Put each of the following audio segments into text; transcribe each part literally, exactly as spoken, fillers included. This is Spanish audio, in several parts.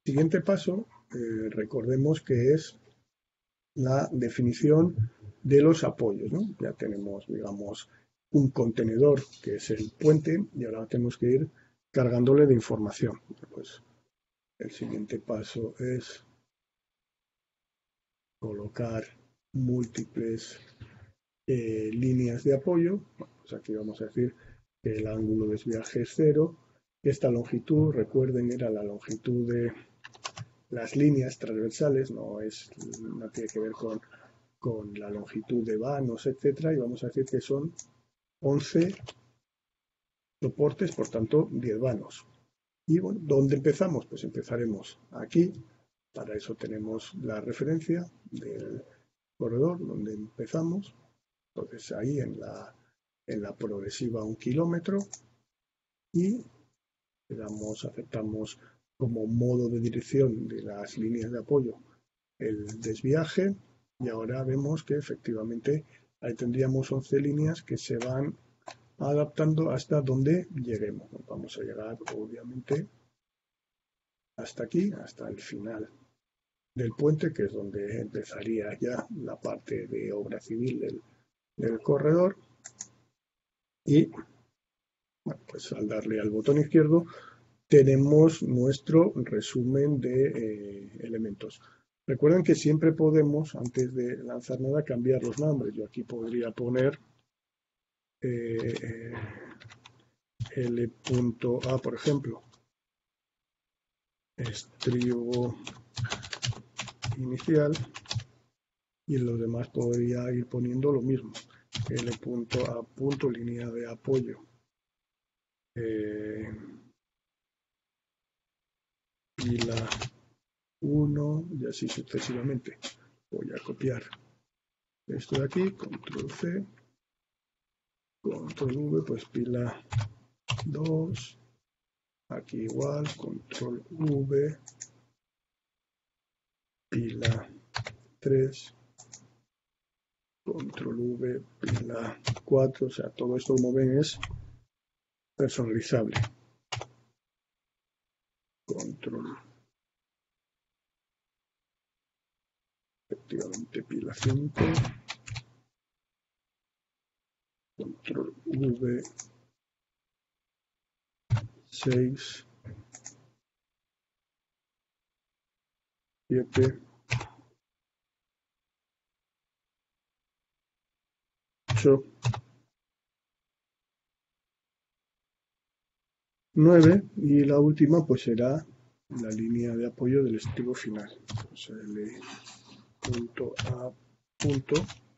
Siguiente paso, eh, recordemos que es la definición de los apoyos, ¿no? Ya tenemos, digamos, un contenedor que es el puente y ahora tenemos que ir cargándole de información. Pues el siguiente paso es colocar múltiples eh, líneas de apoyo. Pues aquí vamos a decir que el ángulo de desviaje es cero. Esta longitud, recuerden, era la longitud de las líneas transversales, no, es, no tiene que ver con, con la longitud de vanos, etcétera. Y vamos a decir que son once soportes, por tanto, diez vanos. Y bueno, ¿dónde empezamos? Pues empezaremos aquí. Para eso tenemos la referencia del corredor donde empezamos. Entonces ahí en la, en la progresiva un kilómetro y le damos, aceptamos como modo de dirección de las líneas de apoyo el desviaje y ahora vemos que efectivamente ahí tendríamos once líneas que se van adaptando hasta donde lleguemos. Vamos a llegar obviamente hasta aquí, hasta el final del puente, que es donde empezaría ya la parte de obra civil del, del corredor. Y bueno, pues al darle al botón izquierdo tenemos nuestro resumen de eh, elementos. Recuerden que siempre podemos, antes de lanzar nada, cambiar los nombres. Yo aquí podría poner eh, L.A, por ejemplo, estribo inicial, y en los demás podría ir poniendo lo mismo. L.A, línea de apoyo. Eh, pila uno y así sucesivamente. Voy a copiar esto de aquí, control C, control V, pues pila dos, aquí igual, control V, pila tres, control V, pila cuatro, o sea, todo esto, como ven, es personalizable. Control, efectivamente, pila cinco, control V, seis, siete, ocho, nueve y la última pues será la línea de apoyo del estribo final. Pues L punto A punto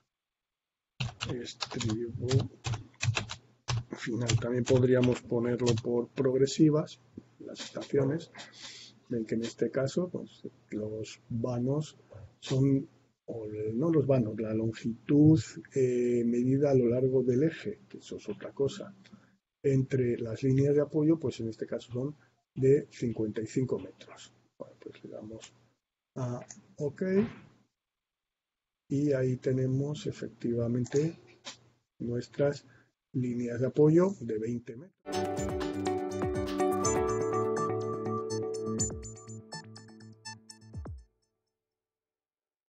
estribo final. También podríamos ponerlo por progresivas, las estaciones. Ven que en este caso pues, los vanos son, o no los vanos, la longitud eh, medida a lo largo del eje, que eso es otra cosa, entre las líneas de apoyo, pues en este caso son de cincuenta y cinco metros. Bueno, pues le damos a OK y ahí tenemos efectivamente nuestras líneas de apoyo de veinte metros.